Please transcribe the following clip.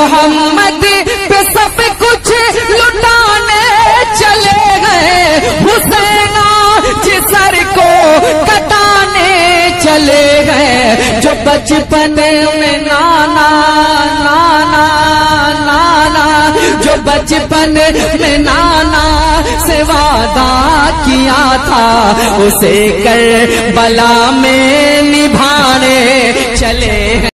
मोहम्मद पे सब कुछ लुटाने चले गए, हुसैन जिसर को कटाने चले गए। जो बचपन में नाना नाना नाना, जो बचपन में नाना से वादा किया था, उसे कर बला में निभाने चले।